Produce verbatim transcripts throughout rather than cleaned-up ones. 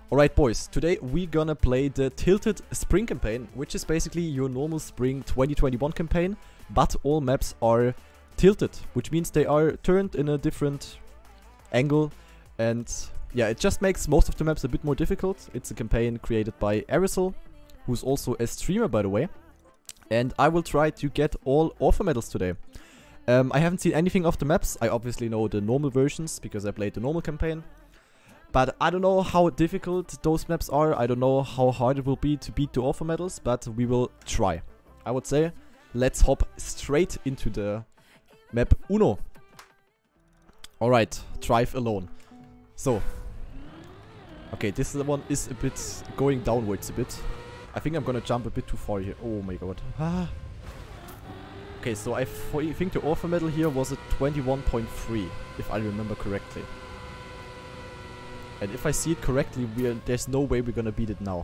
Alright boys, today we're gonna play the Tilted Spring campaign, which is basically your normal Spring twenty twenty-one campaign, but all maps are tilted, which means they are turned in a different angle, and yeah, it just makes most of the maps a bit more difficult. It's a campaign created by Aerosol, who's also a streamer by the way, and I will try to get all offer medals today. Um, I haven't seen anything of the maps. I obviously know the normal versions because I played the normal campaign. But I don't know how difficult those maps are. I don't know how hard it will be to beat the offer medals, but we will try. I would say, let's hop straight into the map Uno. Alright, drive alone. So, okay, this one is a bit going downwards a bit. I think I'm gonna jump a bit too far here. Oh my god. Ah. Okay, so I think the offer medal here was at twenty-one point three, if I remember correctly. And if I see it correctly, we are, there's no way we're gonna beat it now.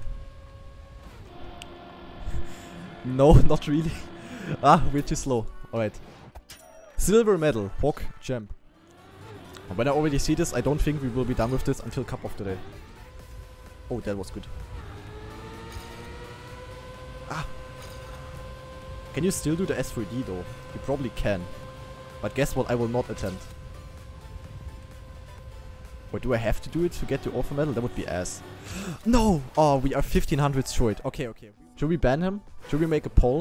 No, not really. Ah, we're too slow. Alright. Silver medal, Hawk Champ. And when I already see this, I don't think we will be done with this until Cup of the Day. Oh, that was good. Ah. Can you still do the S three D though? You probably can. But guess what, I will not attempt. Or do I have to do it to get the offer medal? That would be ass. No! Oh, we are fifteen hundred short. Okay, okay. Should we ban him? Should we make a poll?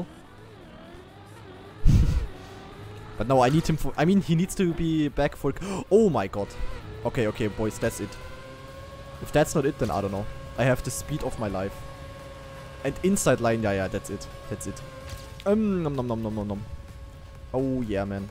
But no, I need him for... I mean, he needs to be back for... Oh my god. Okay, okay, boys, that's it. If that's not it, then I don't know. I have the speed of my life. And inside line, yeah, yeah, that's it. That's it. Um, nom nom nom nom nom nom. Oh yeah, man.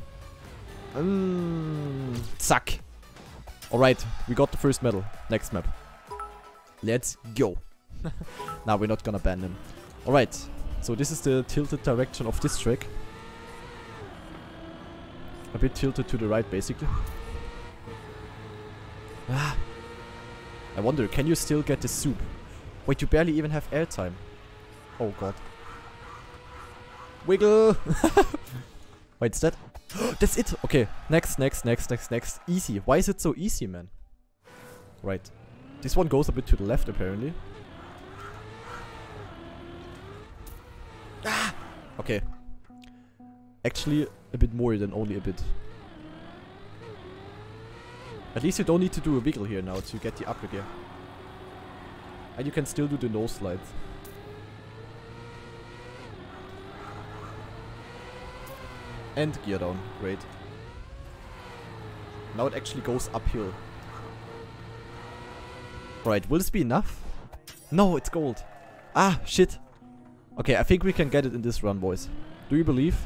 Um, zack. Alright, we got the first medal. Next map. Let's go. Now we're not gonna ban him. Alright, so this is the tilted direction of this track. A bit tilted to the right, basically. Ah. I wonder, can you still get the soup? Wait, you barely even have airtime. Oh god. Wiggle! Wait, is that... That's it! Okay, next, next, next, next, next. Easy. Why is it so easy, man? Right. This one goes a bit to the left, apparently. Ah! Okay. Actually, a bit more than only a bit. At least you don't need to do a wiggle here now to get the upper gear. And you can still do the nose slides. And gear down. Great. Now it actually goes uphill. Right, will this be enough? No, it's gold. Ah, shit. Okay, I think we can get it in this run, boys. Do you believe?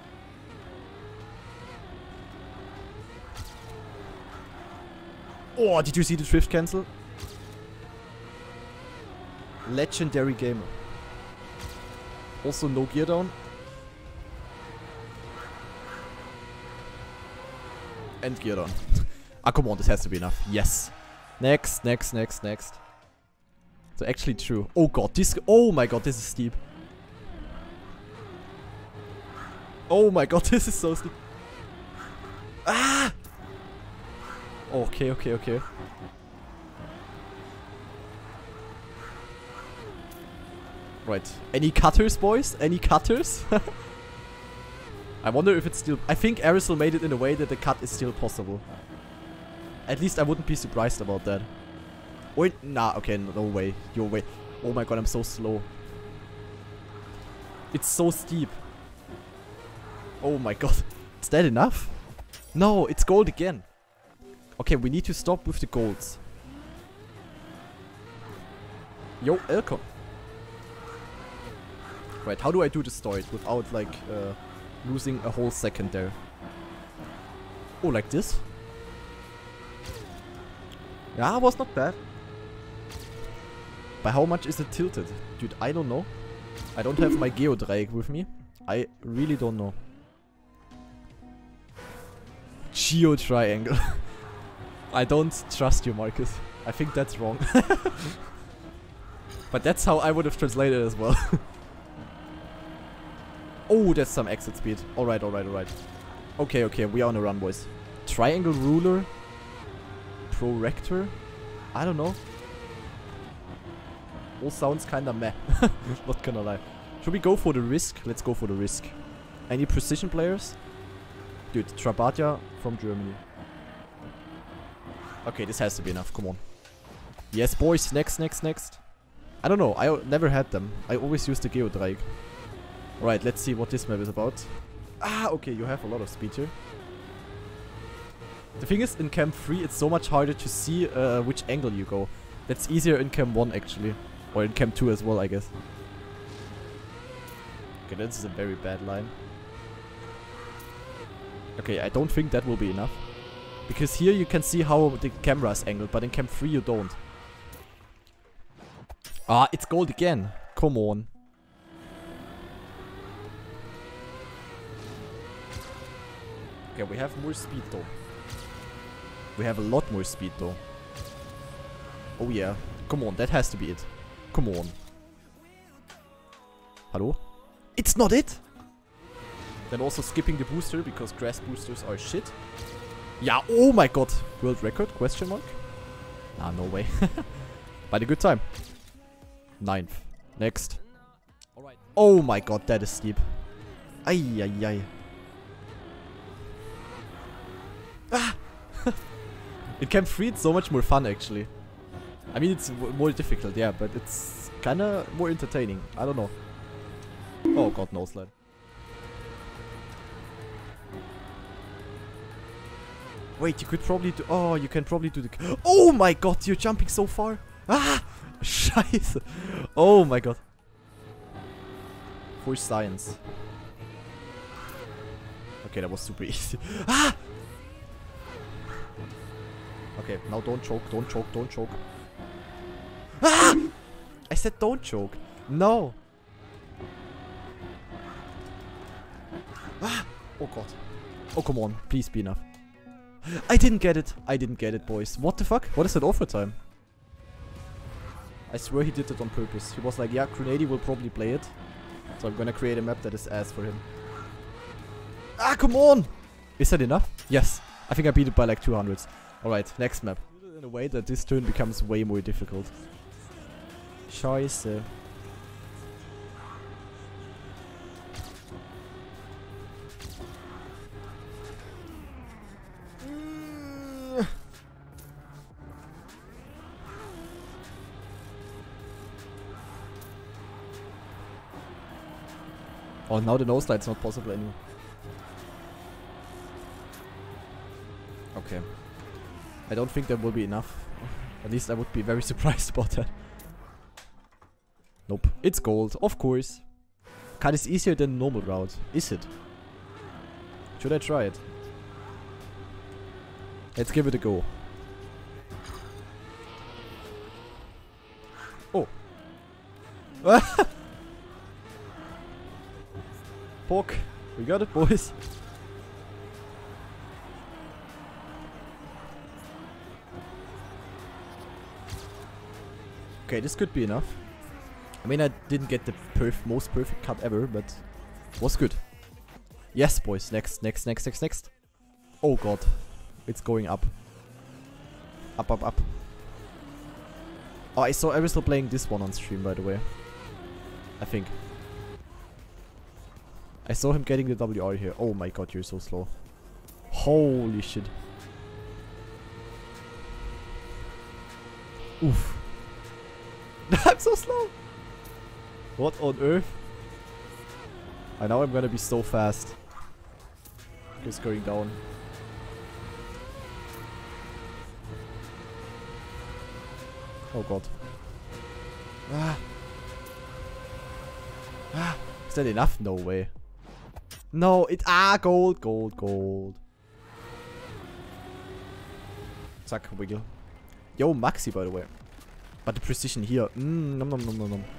Oh, did you see the drift cancel? Legendary gamer. Also no gear down. And gear down. Ah, come on, this has to be enough. Yes. Next, next, next, next. So actually true. Oh god, this... Oh my god, this is steep. Oh my god, this is so steep. Ah! Okay, okay, okay. Right. Any cutters, boys? Any cutters? I wonder if it's still... I think Aerosol made it in a way that the cut is still possible. At least I wouldn't be surprised about that. Or... Nah, okay, no, no way. Your way. Oh my god, I'm so slow. It's so steep. Oh my god. Is that enough? No, it's gold again. Okay, we need to stop with the golds. Yo, Elcon. Right, how do I do the start without, like, uh, losing a whole second there? Oh, like this? Yeah, was not bad. By how much is it tilted? Dude, I don't know. I don't have my Geodreieck with me. I really don't know. Geo triangle. I don't trust you, Marcus. I think that's wrong. But that's how I would have translated it as well. Oh, that's some exit speed. Alright, alright, alright. Okay, okay, we are on a run, boys. Triangle ruler. Prorector? I don't know. All sounds kinda meh. Not gonna lie. Should we go for the risk? Let's go for the risk. Any precision players? Dude, Trabatia from Germany. Okay, this has to be enough. Come on. Yes, boys. Next, next, next. I don't know. I o- never had them. I always used the Geodreieck. Alright, let's see what this map is about. Ah, okay. You have a lot of speed here. The thing is, in Cam three, it's so much harder to see uh, which angle you go. That's easier in Cam one, actually. Or in Cam two as well, I guess. Okay, this is a very bad line. Okay, I don't think that will be enough. Because here you can see how the camera is angled, but in Cam three you don't. Ah, it's gold again. Come on. Okay, we have more speed though. We have a lot more speed though. Oh yeah. Come on, that has to be it. Come on. Hello? It's not it! Then also skipping the booster because grass boosters are shit. Yeah, oh my god. World record? Question mark? Nah, no way. But a good time. Ninth. Next. Alright. Oh my god, that is steep. Ay, ay, ay. Ah! In Camp three it's so much more fun actually. I mean it's w more difficult, yeah, but it's kinda more entertaining. I don't know. Oh god, no slide. Wait, you could probably do... Oh, you can probably do the... Oh my god, you're jumping so far. Ah! Scheiße. Oh my god. For science. Okay, that was super easy. Ah! Okay, now don't choke, don't choke, don't choke. Ah! I said don't choke. No. Ah! Oh god. Oh, come on. Please be enough. I didn't get it. I didn't get it, boys. What the fuck? What is that overtime? I swear he did it on purpose. He was like, yeah, Grenady will probably play it. So I'm gonna create a map that is ass for him. Ah, come on! Is that enough? Yes. I think I beat it by like two hundreds. Alright, next map. In a way that this turn becomes way more difficult. Scheiße. Oh, now the nose slide's not possible anymore. Okay. I don't think that will be enough. At least I would be very surprised about that. Nope. It's gold, of course. Cut is easier than normal route. Is it? Should I try it? Let's give it a go. Oh. Pork. We got it, boys. Okay, this could be enough. I mean, I didn't get the perf most perfect cut ever, but was good. Yes, boys. Next, next, next, next, next. Oh god. It's going up. Up, up, up. Oh, I saw Arisel playing this one on stream, by the way. I think. I saw him getting the W R here. Oh my god, you're so slow. Holy shit. Oof. I'm so slow. What on earth? I know I'm gonna be so fast. Just going down. Oh god. Ah. Ah. Is that enough? No way. No, it ah gold, gold, gold. Zack, wiggle. Yo, Maxi, by the way. But the precision here. Mmm, nom nom nom nom nom.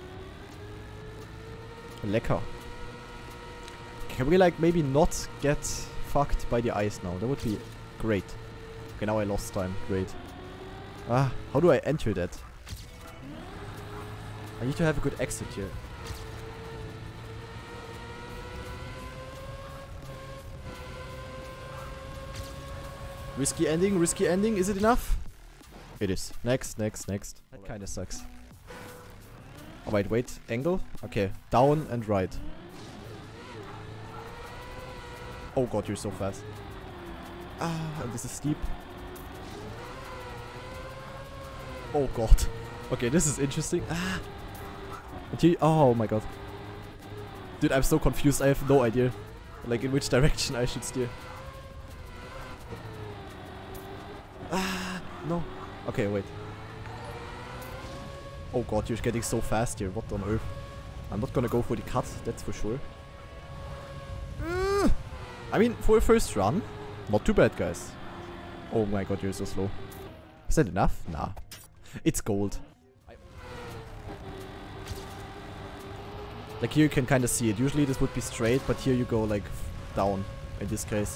Lecker. Can we like maybe not get fucked by the ice now? That would be great. Okay, now I lost time. Great. Ah, how do I enter that? I need to have a good exit here. Risky ending, risky ending. Is it enough? It is. Next, next, next. That kinda sucks. Oh, wait, wait. Angle? Okay. Down and right. Oh god, you're so fast. Ah, and this is steep. Oh god. Okay, this is interesting. Ah. And here, oh my god. Dude, I'm so confused. I have no idea. Like, in which direction I should steer. Ah, no. Okay, wait. Oh god, you're getting so fast here. What on earth? I'm not gonna go for the cut, that's for sure. Mm. I mean, for a first run, not too bad, guys. Oh my god, you're so slow. Is that enough? Nah. It's gold. Like here you can kind of see it. Usually this would be straight, but here you go like down in this case.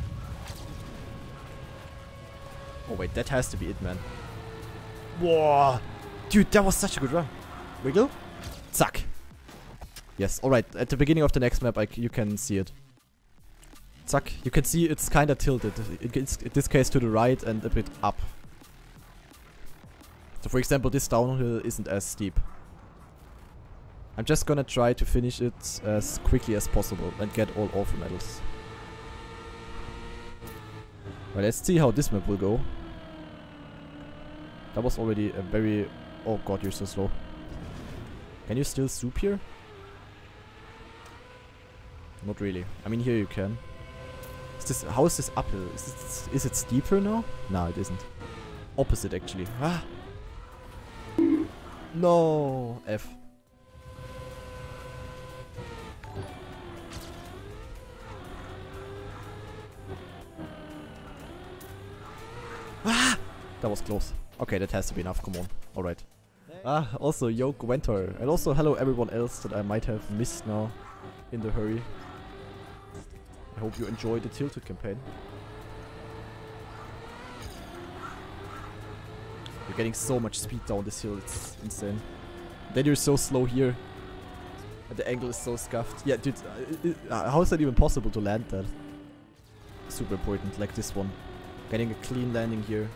Oh wait, that has to be it, man. Whoa! Dude, that was such a good run. Wiggle. Zack. Yes, alright. At the beginning of the next map, I c you can see it. Zack. You can see it's kind of tilted. It's in this case to the right and a bit up. So for example, this downhill isn't as steep. I'm just gonna try to finish it as quickly as possible and get all Orphan medals. Well, let's see how this map will go. That was already a very... Oh god, you're so slow. Can you still soup here? Not really. I mean, here you can. Is this... How is this uphill? Is it, is it steeper now? No, it isn't. Opposite, actually. Ah! No! F. Ah! That was close. Okay, that has to be enough, come on. Alright. Ah, also Yo Gwentor. And also hello everyone else that I might have missed now in the hurry. I hope you enjoyed the Tilted campaign. You're getting so much speed down this hill, it's insane. Then you're so slow here. And the angle is so scuffed. Yeah, dude, uh, uh, how is that even possible to land that? Super important, like this one. Getting a clean landing here.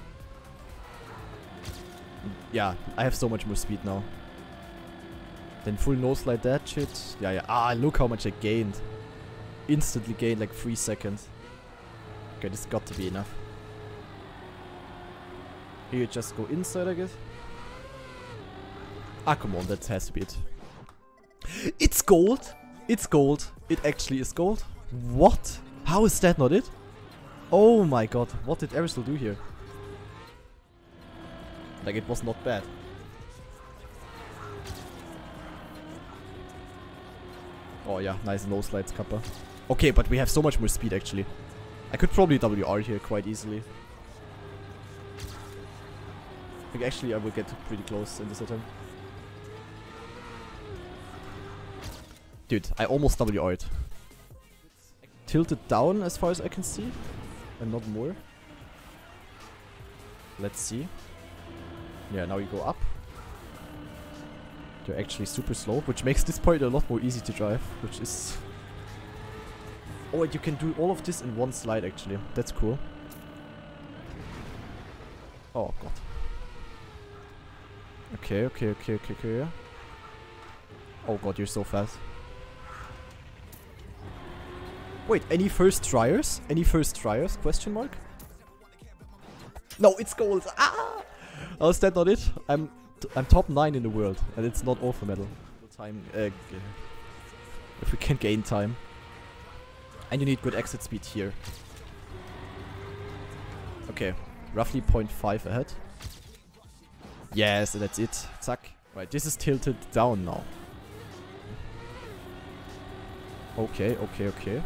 Yeah, I have so much more speed now. Then full nose like that shit. Yeah, yeah. Ah, look how much I gained. Instantly gained like three seconds. Okay, this got to be enough. Here you just go inside, I guess. Ah, come on, that has to be it. It's gold! It's gold. It actually is gold. What? How is that not it? Oh my god, what did Arisel do here? Like, it was not bad. Oh yeah, nice no slides, Kappa. Okay, but we have so much more speed actually. I could probably W R here quite easily. I think actually I will get pretty close in this attempt. Dude, I almost W R'd. Tilted down as far as I can see. And not more. Let's see. Yeah, now you go up. You're actually super slow, which makes this part a lot more easy to drive, which is... Oh, and you can do all of this in one slide actually. That's cool. Oh god. Okay, okay, okay, okay, okay, yeah. Oh god, you're so fast. Wait, any first tryers? Any first tryers? Question mark? No, it's gold! Ah! Oh, is that not it? I'm t I'm top nine in the world, and it's not Orphan medal. Time, uh, if we can gain time. And you need good exit speed here. Okay, roughly zero point five ahead. Yes, that's it. Zack. Right, this is tilted down now. Okay, okay, okay.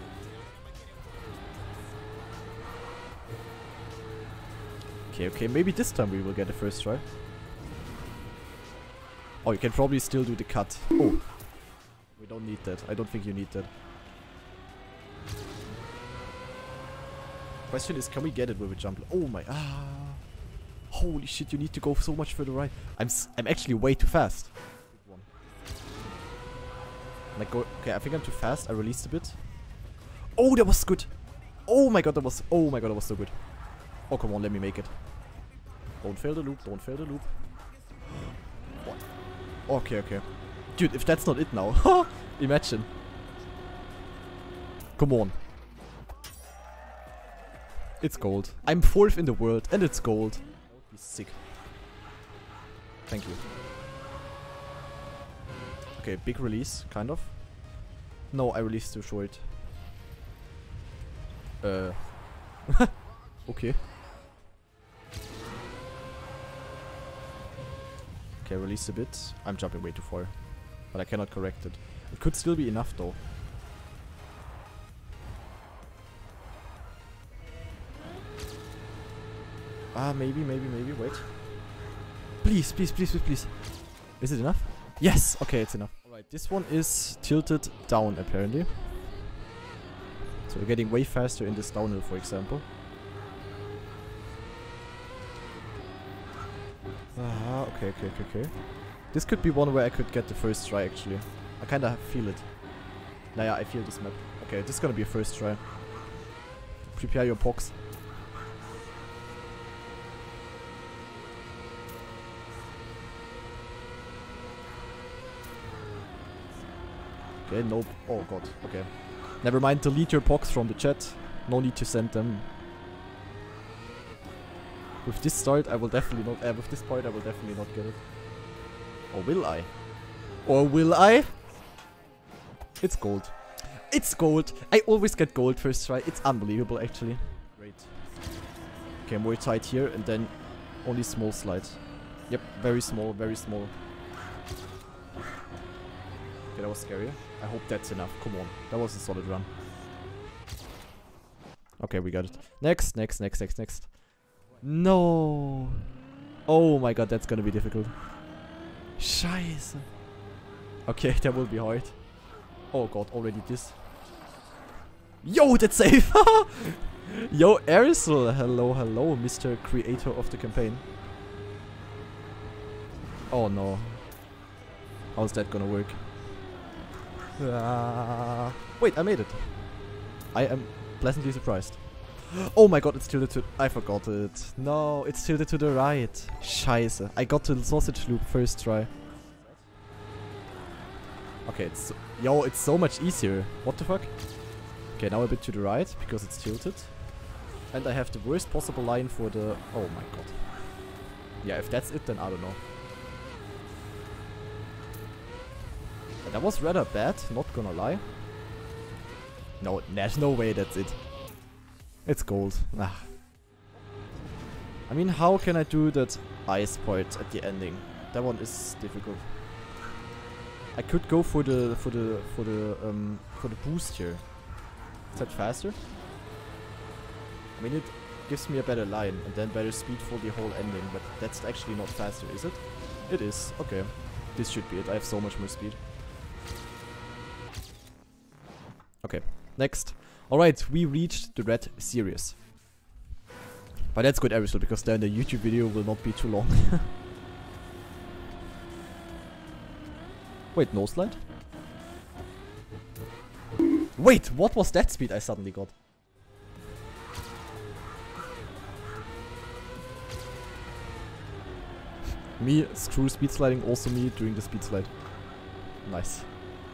Okay, okay, maybe this time we will get a first try. Oh, you can probably still do the cut. Oh. We don't need that. I don't think you need that. Question is, can we get it with a jump? Oh my... Ah. Holy shit, you need to go so much further right. I'm s I'm actually way too fast. Like go... Okay, I think I'm too fast. I released a bit. Oh, that was good. Oh my god, that was... Oh my god, that was so good. Oh, come on, let me make it. Don't fail the loop, don't fail the loop. What? Okay, okay. Dude, if that's not it now. Imagine. Come on. It's gold. I'm fourth in the world and it's gold. That would be sick. Thank you. Okay, big release, kind of. No, I released too short. Uh. Okay. Okay, release a bit. I'm jumping way too far. But I cannot correct it. It could still be enough though. Ah, maybe, maybe, maybe. Wait. Please, please, please, please, please. Is it enough? Yes! Okay, it's enough. Alright, this one is tilted down apparently. So we're getting way faster in this downhill, for example. Ah, okay, okay, okay, okay. This could be one where I could get the first try actually. I kinda feel it. Naja, I feel this map. Okay, this is gonna be a first try. Prepare your pox. Okay, nope. Oh god, okay. Never mind, delete your pox from the chat. No need to send them. With this start, I will definitely not... Uh, with this part, I will definitely not get it. Or will I? Or will I? It's gold. It's gold! I always get gold first try. It's unbelievable, actually. Great. Okay, more tight here, and then only small slide. Yep, very small, very small. Okay, that was scary. I hope that's enough. Come on. That was a solid run. Okay, we got it. Next, next, next, next, next. No. Oh my god, that's gonna be difficult. Scheiße. Okay, that will be hard. Oh god, already this. Yo, that's safe. Yo, Aerosol. Hello, hello, Mister Creator of the campaign. Oh no. How's that gonna work? Uh, wait, I made it. I am pleasantly surprised. Oh my god, it's tilted to... I forgot it. No, it's tilted to the right. Scheiße. I got to the sausage loop first try. Okay, it's... Yo, it's so much easier. What the fuck? Okay, now a bit to the right, because it's tilted. And I have the worst possible line for the... Oh my god. Yeah, if that's it, then I don't know. That was rather bad, not gonna lie. No, there's no way that's it. It's gold. Ah. I mean, how can I do that ice part at the ending? That one is difficult. I could go for the for the for the um for the boost here. Is that faster? I mean, it gives me a better line and then better speed for the whole ending, but that's actually not faster, is it? It is. Okay. This should be it. I have so much more speed. Okay, next. Alright, we reached the red series. But that's good, Aerosol, because then the YouTube video will not be too long. Wait, no slide? Wait, what was that speed I suddenly got? Me, screw speed sliding, also me doing the speed slide. Nice.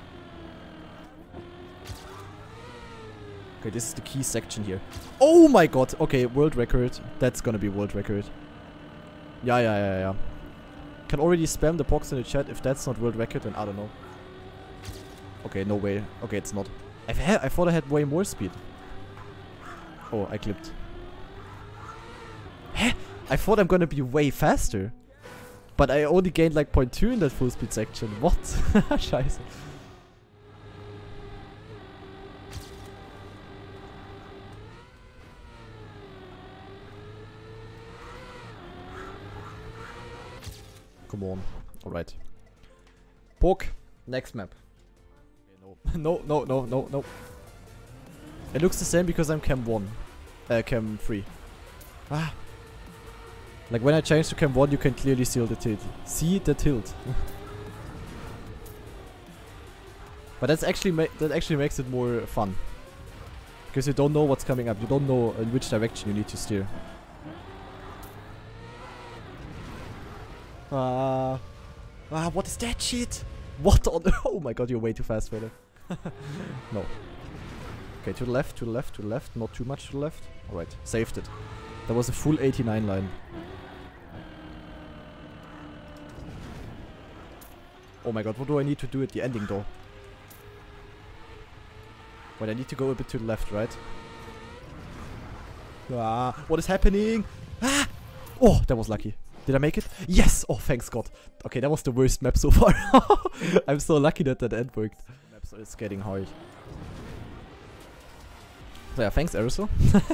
Okay, this is the key section here. Oh my god! Okay, world record. That's gonna be world record. Yeah, yeah, yeah, yeah. Can already spam the box in the chat. If that's not world record, then I don't know. Okay, no way. Okay, it's not. I've had, I thought I had way more speed. Oh, I clipped. Heh? I thought I'm gonna be way faster. But I only gained like zero point two in that full speed section. What? Scheiße. Come on. Alright. Poke. Next map. Okay, no. no, no, no, no, no. It looks the same because I'm cam one. Uh, cam three. Ah. Like when I change to cam one, you can clearly see the tilt. See the tilt. But that's actually ma that actually makes it more fun. Because you don't know what's coming up. You don't know in which direction you need to steer. Ah. Ah, what is that shit? What on... Oh my god, you're way too fast, Vader. No. Okay, to the left, to the left, to the left. Not too much to the left. Alright, saved it. That was a full eighty-nine line. Oh my god, what do I need to do at the ending though? Wait, I need to go a bit to the left, right? Ah, what is happening? Ah! Oh, that was lucky. Did I make it? Yes! Oh, thanks God. Okay, that was the worst map so far. I'm so lucky that that end worked. The maps is getting hard. So yeah, thanks Aerosol.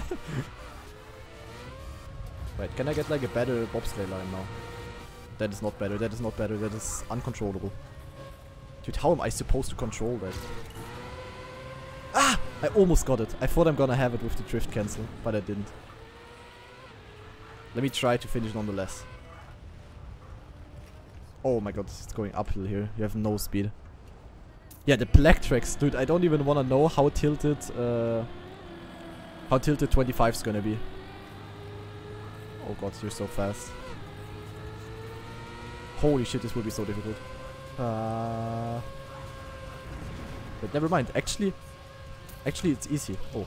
Wait, can I get like a better bobsleigh line now? That is not better, that is not better, that is uncontrollable. Dude, how am I supposed to control that? Ah! I almost got it. I thought I'm gonna have it with the drift cancel, but I didn't. Let me try to finish nonetheless. Oh my god, it's going uphill here. You have no speed. Yeah, the black tracks, dude. I don't even wanna know how tilted, uh, how tilted twenty-five is gonna be. Oh god, you're so fast. Holy shit, this will be so difficult. Uh, but never mind. Actually, actually, it's easy. Oh.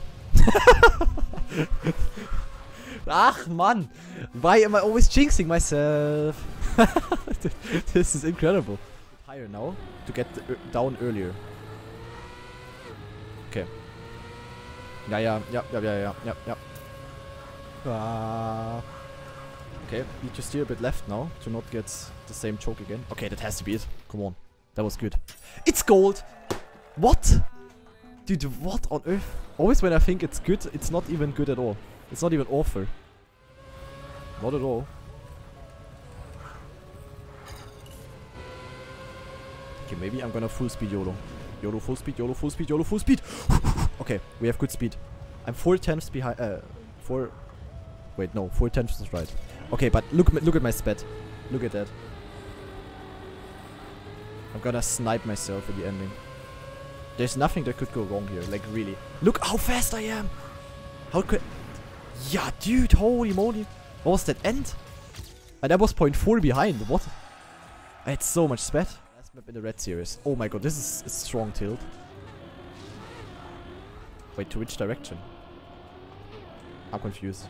Ach, man. Why am I always jinxing myself? This is incredible. Higher now to get uh, down earlier. Okay. Yeah, yeah, yeah, yeah, yeah, yeah, yeah. Uh, okay, need to steer a bit left now to not get the same choke again. Okay, that has to be it. Come on. That was good. It's gold! What? Dude, what on earth? Always when I think it's good, it's not even good at all. It's not even awful. Not at all. Okay, maybe I'm gonna full speed YOLO. YOLO full speed, YOLO full speed, YOLO full speed! Okay, we have good speed. I'm four tenths behind, uh, four... Wait, no, four tenths is right. Okay, but look, look at my sped. Look at that. I'm gonna snipe myself in the ending. There's nothing that could go wrong here, like really. Look how fast I am! How could... Yeah, dude, holy moly. What was that end? And that was point four behind, what? I had so much sped. Last map in the red series. Oh my god, this is a strong tilt. Wait, to which direction? I'm confused.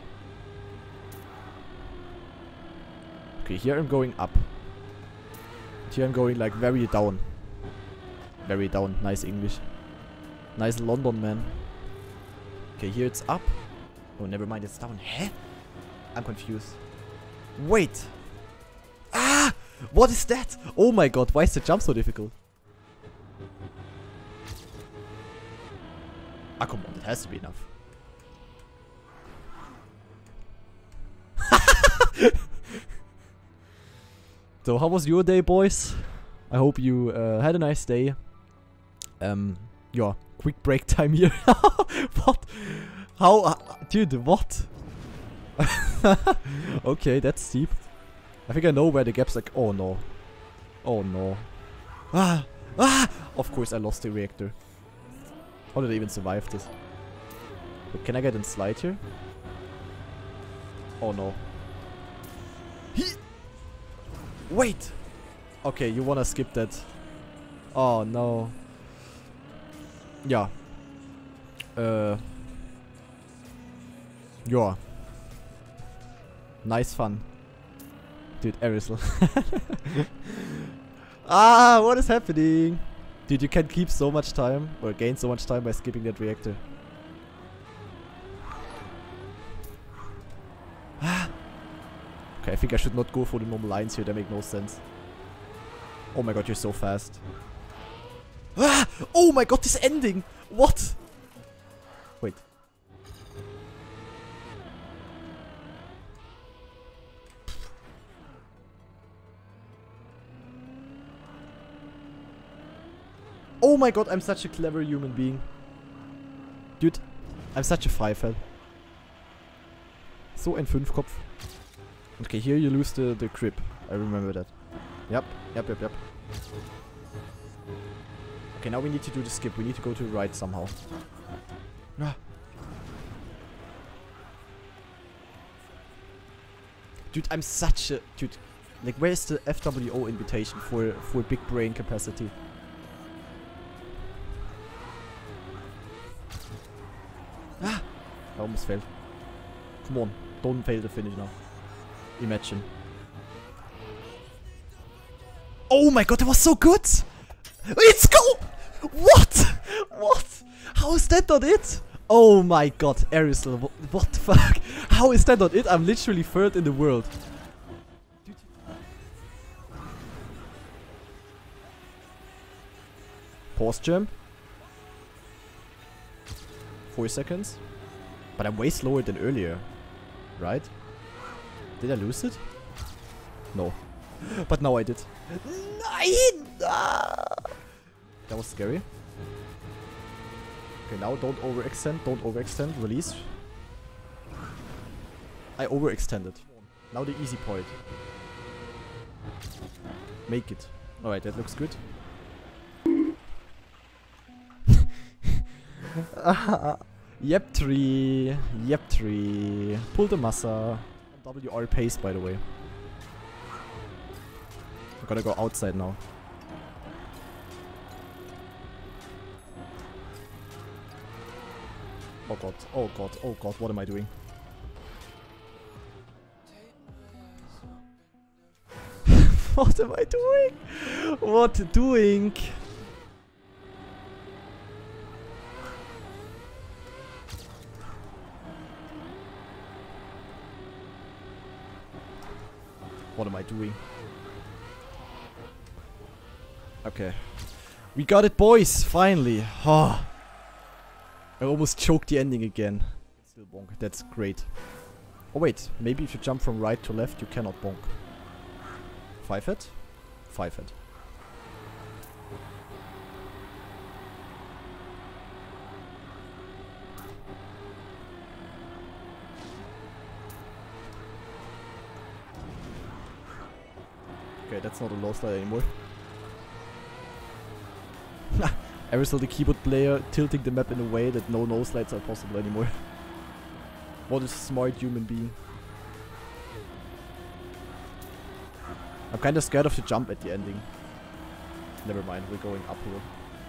Okay, here I'm going up. Here I'm going like very down. Very down. Nice English. Nice London, man. Okay, here it's up. Oh, never mind, it's down. Huh? I'm confused. Wait. Ah! What is that? Oh my god, why is the jump so difficult? Ah, come on, it has to be enough. So, how was your day, boys? I hope you uh, had a nice day. Um, yeah, quick break time here. What? How? Uh, dude, what? Okay, that's steep. I think I know where the gap's like. Oh no. Oh no. Ah! Ah! Of course, I lost the reactor. How did I even survive this? But can I get in slide here? Oh no. Wait! Okay, you wanna skip that. Oh no. Yeah. Uh. Yeah. Nice fun. Dude, Aerosol. Ah, what is happening? Dude, you can keep so much time, or gain so much time by skipping that reactor. Ah. Okay, I think I should not go for the normal lines here, they make no sense. Oh my god, you're so fast. Ah! Oh my god, this ending! What? Wait. Oh my god, I'm such a clever human being. Dude, I'm such a Pfeiffer. So ein Fünfkopf. Okay, here you lose the, the grip. I remember that. Yep, yep, yep, yep. Okay, now we need to do the skip. We need to go to the right somehow. Ah. Dude, I'm such a... Dude, Like, where's the F W O invitation for, for big brain capacity? Ah! I almost failed. Come on, don't fail the finish now. Imagine. Oh my god, that was so good! Let's go! What? What? How is that not it? Oh my god, Aerosol, what, what the fuck? How is that not it? I'm literally third in the world. Pause jump. Four seconds. But I'm way slower than earlier. Right? Did I lose it? No. But now I did. Nein! Ah! That was scary. Okay, now don't overextend, don't overextend, release. I overextended. Now the easy part. Make it. Alright, that looks good. Yep tree, yep tree. Pull the massa. W R pace, by the way. I gotta go outside now. Oh god, oh god, oh god, what am I doing? What am I doing? What doing? What am I doing? Okay. We got it, boys! Finally! Oh. I almost choked the ending again. Still bonk. That's great. Oh wait, maybe if you jump from right to left, you cannot bonk. Five hit? Five hit. Okay, that's not a low slide anymore. Aerosol, the keyboard player, tilting the map in a way that no no slides are possible anymore. What a smart human being. I'm kinda scared of the jump at the ending. Never mind, we're going uphill.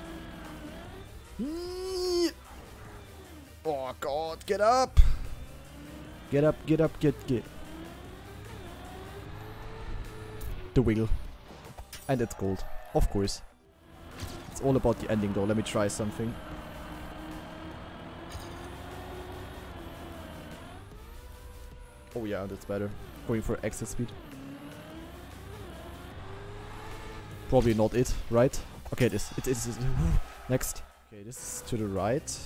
Oh god, get up! Get up, get up, get, get. The wiggle. And it's gold. Of course. It's all about the ending though. Let me try something. Oh yeah, that's better. Going for exit speed. Probably not it, right? Okay, it is. It is. It is. Next. Okay, this is to the right.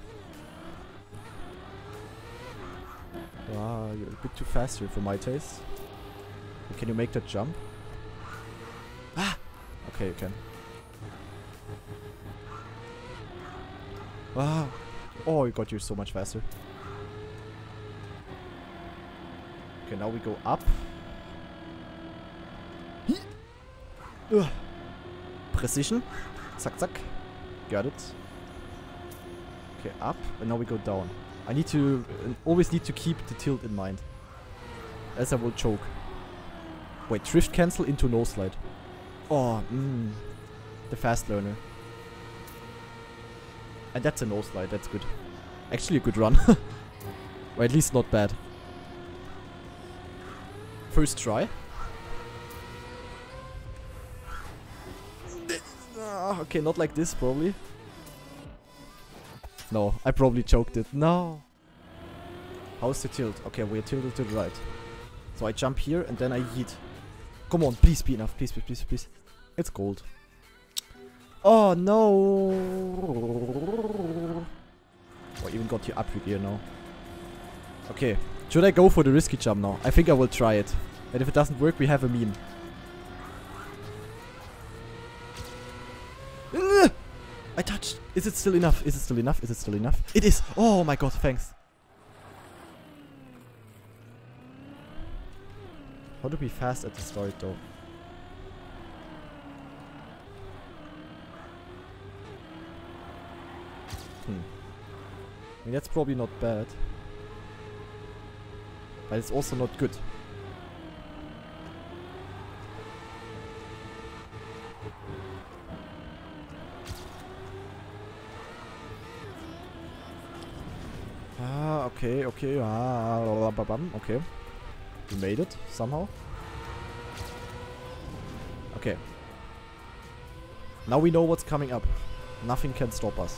Ah, you're a bit too fast here for my taste. Can you make that jump? Ah! Okay, you can. Wow. Oh, god, you're so much faster. Okay, now we go up. Ugh. Precision. Zack, zack. Got it. Okay, up. And now we go down. I need to... Uh, always need to keep the tilt in mind. Else I will choke. Wait, drift cancel into no slide. Oh, mmm. The fast learner. And that's a no slide, that's good. Actually a good run. Or at least not bad. First try. Uh, okay, not like this probably. No, I probably choked it. No. How's the tilt? Okay, we're tilted to the right. So I jump here and then I yeet. Come on, please be enough. Please, please, please, please. It's gold. Oh no! Oh, I even got your up gear now. Okay, should I go for the risky jump now? I think I will try it. And if it doesn't work, we have a meme. Uh, I touched. Is it still enough? Is it still enough? Is it still enough? It is! Oh my god, thanks. How to be fast at the start though? Hmm. I mean, that's probably not bad. But it's also not good. Okay, okay. Ah, okay. We made it somehow. Okay. Now we know what's coming up. Nothing can stop us.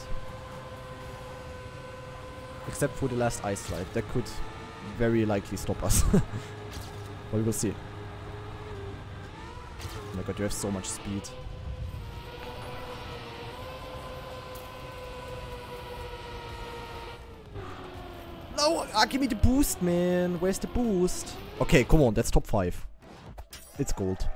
Except for the last ice slide. That could very likely stop us. But we will see. Oh my god, you have so much speed. No! Ah, give me the boost, man! Where's the boost? Okay, come on, that's top five. It's gold.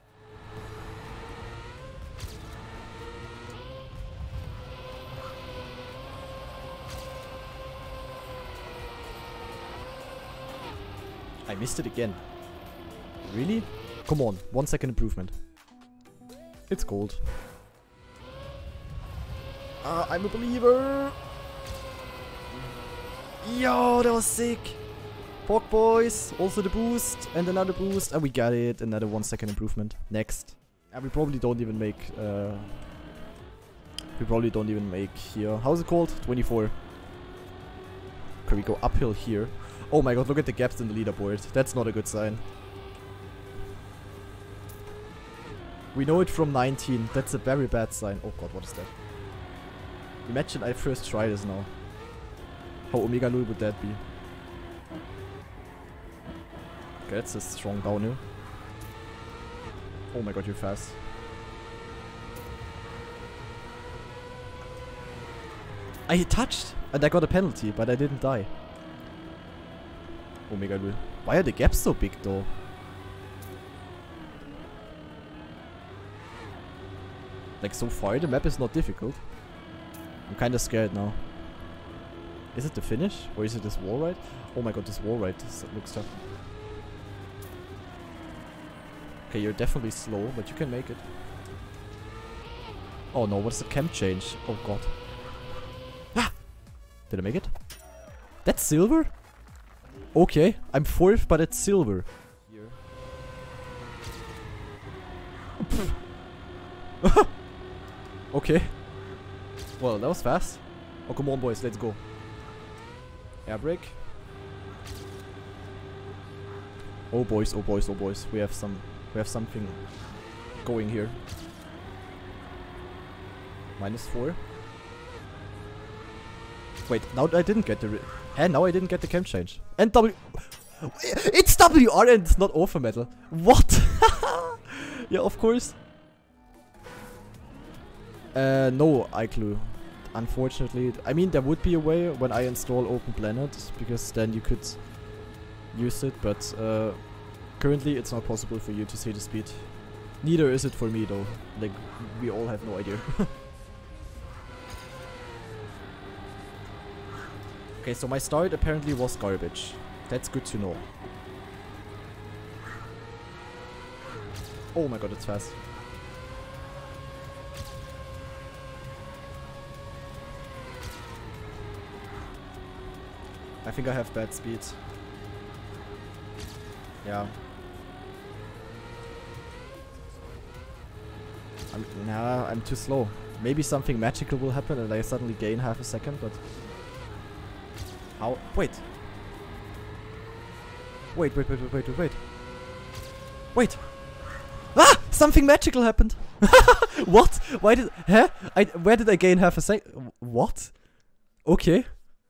I missed it again. Really? Come on, one second improvement. It's gold. Uh, I'm a believer. Yo, that was sick. Pork boys, also the boost and another boost, and we got it. Another one second improvement. Next, and we probably don't even make. Uh, we probably don't even make here. How's it called? twenty-four. Can we go uphill here? Oh my god, look at the gaps in the leaderboard. That's not a good sign. We know it from nineteen. That's a very bad sign. Oh god, what is that? Imagine I first try this now. How Omega Null would that be? Okay, that's a strong downhill. Oh my god, you're fast. I touched and I got a penalty, but I didn't die. Omega Null. Why are the gaps so big though? Like so far the map is not difficult. I'm kinda scared now. Is it the finish? Or is it this wall ride? Oh my god, this wall ride this looks tough. Okay, you're definitely slow, but you can make it. Oh no, what's the camp change? Oh god. Ah! Did I make it? That's silver? Okay, I'm fourth, but it's silver. Okay. Well, that was fast. Oh, come on, boys, let's go. Air brake. Oh, boys, oh, boys, oh, boys. We have some, we have something going here. Minus four. Wait, now I didn't get the. And now I didn't get the camp change. And W. It's W R and it's not Orphan Metal. What? Yeah, of course. Uh, no iClue. Unfortunately. I mean, there would be a way when I install Open Planet, because then you could use it, but uh, currently it's not possible for you to see the speed. Neither is it for me though. Like, we all have no idea. Okay, so my start apparently was garbage. That's good to know. Oh my god, it's fast. I think I have bad speed. Yeah. I'm, nah, I'm too slow. Maybe something magical will happen and I suddenly gain half a second, but... How? Wait. Wait, wait, wait, wait, wait, wait, wait. Wait! Ah! Something magical happened! What? Why did... Huh? I, where did I gain half a sec... What? Okay.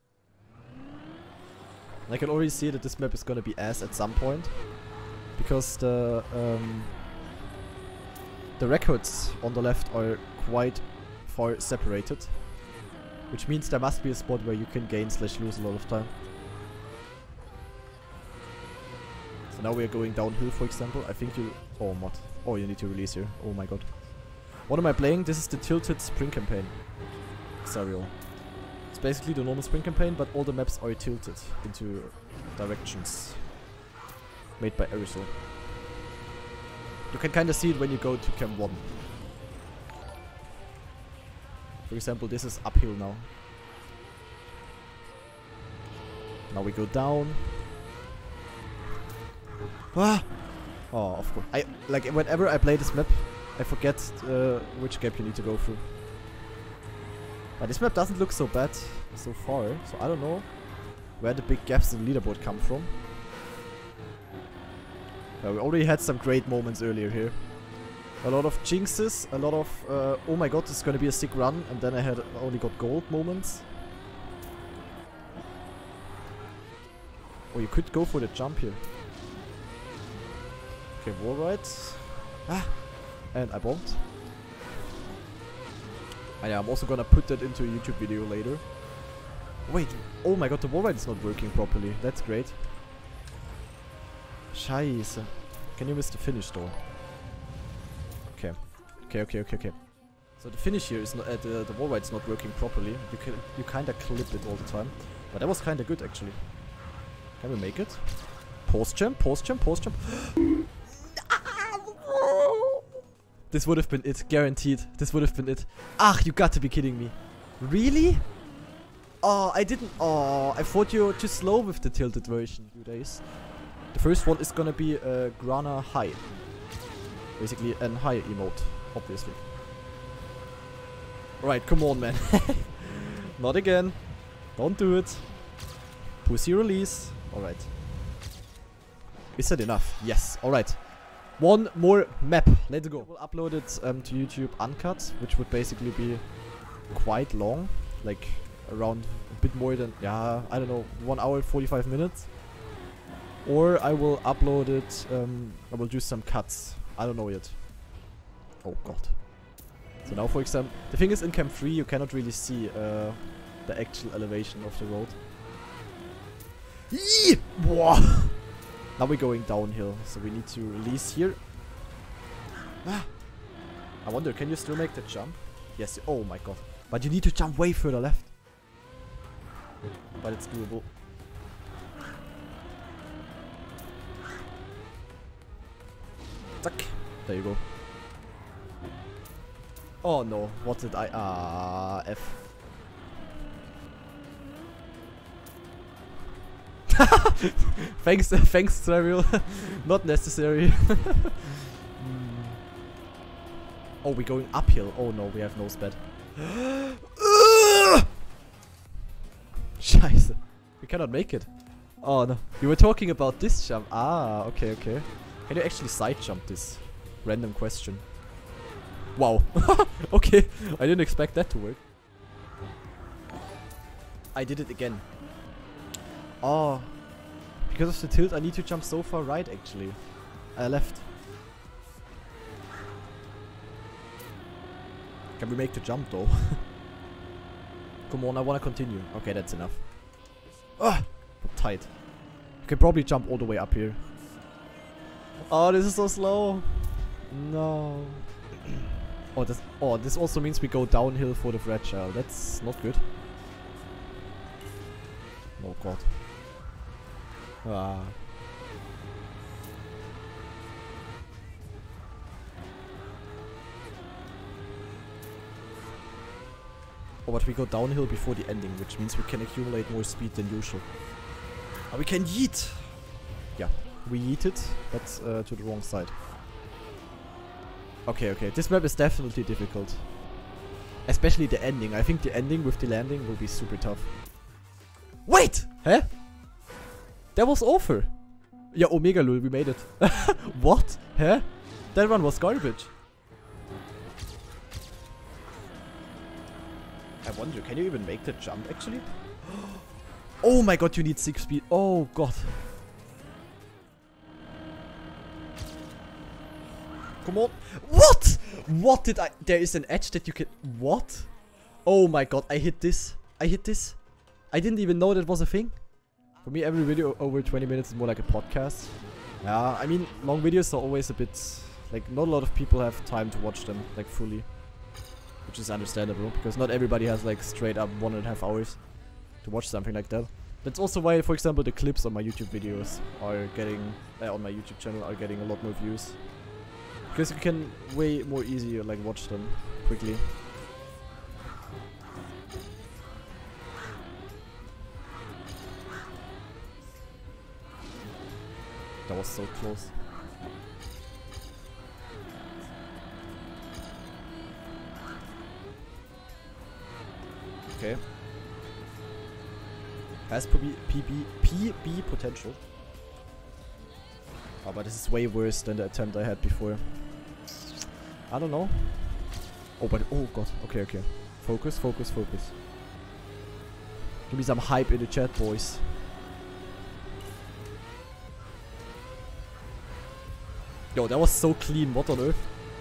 I can already see that this map is gonna be ass at some point. Because the... Um, the records on the left are quite far separated. Which means there must be a spot where you can gain slash lose a lot of time. So now we are going downhill, for example. I think you... Oh, mod. Oh, you need to release here. Oh my god. What am I playing? This is the Tilted Spring Campaign. Xariel. It's basically the normal Spring Campaign, but all the maps are tilted into directions made by Aerosol. You can kinda see it when you go to Camp one. For example, this is uphill now. Now we go down. Ah! Oh, of course. I like whenever I play this map, I forget uh, which gap you need to go through. But this map doesn't look so bad so far, so I don't know where the big gaps in the leaderboard come from. Uh, we already had some great moments earlier here. A lot of jinxes, a lot of, uh, oh my god, this is gonna be a sick run, and then I had only got gold moments. Oh, you could go for the jump here. Okay, wall ride. Ah! And I bombed. And yeah, I'm also gonna put that into a YouTube video later. Wait, oh my god, the wall ride is not working properly. That's great. Scheiße. Can you miss the finish though? Okay. Okay, okay, okay, okay. So the finish here is not, uh, the, the wall ride is not working properly. You can, you kinda clip it all the time. But that was kinda good actually. Can we make it? Post jump, post jump, post jump. This would have been it, guaranteed. This would have been it. Ah, you got to be kidding me. Really? Oh, I didn't. Oh, I thought you were too slow with the tilted version, you days. The first one is gonna be a uh, Grana high. Basically, an high emote, obviously. Right, come on, man. Not again. Don't do it. Pussy release. Alright. Is that enough? Yes. Alright. One more map. Let's go. We'll upload it um, to YouTube uncut, which would basically be quite long. Like around a bit more than, yeah, I don't know, one hour and forty-five minutes. Or I will upload it, um, I will do some cuts. I don't know yet. Oh god. So now, for example, the thing is in Camp three you cannot really see uh, the actual elevation of the road. Eee! Whoa! Now we're going downhill, so we need to release here. Ah. I wonder, can you still make the jump? Yes, oh my god. But you need to jump way further left. But it's doable. Zack. There you go. Oh no, what did I... Ah, F. Thanks, thanks, Travel. Not necessary. mm. Oh, we're going uphill. Oh no, we have no sped. Scheiße. We cannot make it. Oh no. You were talking about this jump. Ah, okay, okay. Can you actually side jump this? Random question. Wow. Okay, I didn't expect that to work. I did it again. Oh. Because of the tilt, I need to jump so far right, actually. I left. Can we make the jump, though? Come on, I wanna continue. Okay, that's enough. Ah! But tight. You can probably jump all the way up here. Oh, this is so slow. No. Oh, this, oh, this also means we go downhill for the fragile. That's not good. Oh god. Ah. Oh, but we go downhill before the ending, which means we can accumulate more speed than usual. Oh, we can yeet! Yeah, we yeeted, but uh, to the wrong side. Okay, okay, this map is definitely difficult. Especially the ending. I think the ending with the landing will be super tough. Wait! Huh? That was awful. Yeah, Omega Lul, we made it. What? Huh? That one was garbage. I wonder, can you even make the jump actually? Oh my god, you need six speed. Oh god. Come on. What? What did I... There is an edge that you can... What? Oh my god, I hit this. I hit this. I didn't even know that was a thing. For me, every video over twenty minutes is more like a podcast. Yeah, I mean, long videos are always a bit... Like, not a lot of people have time to watch them, like, fully. Which is understandable, because not everybody has, like, straight up one and a half hours to watch something like that. That's also why, for example, the clips on my YouTube videos are getting... Uh, on my YouTube channel are getting a lot more views. Because you can way more easier, like, watch them quickly. That was so close. Okay. Has P B, P B potential. Oh, but this is way worse than the attempt I had before. I don't know. Oh, but oh god. Okay, okay. Focus, focus, focus. Give me some hype in the chat, boys. Yo, that was so clean. What on earth?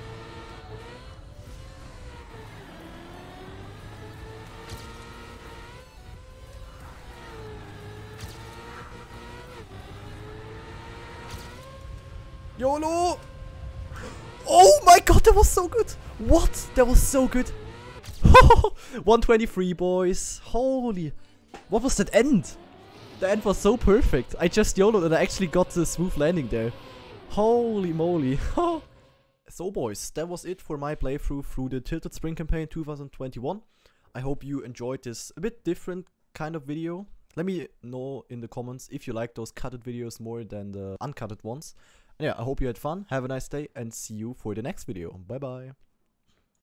YOLO! Oh my god, that was so good! What? That was so good! one twenty-three, boys. Holy. What was that end? The end was so perfect. I just YOLO'd and I actually got the smooth landing there. Holy moly. So boys, that was it for my playthrough through the Tilted Spring Campaign two thousand twenty-one. I hope you enjoyed this a bit different kind of video. Let me know in the comments if you like those cutted videos more than the uncutted ones. And yeah, I hope you had fun, have a nice day, and see you for the next video. Bye bye.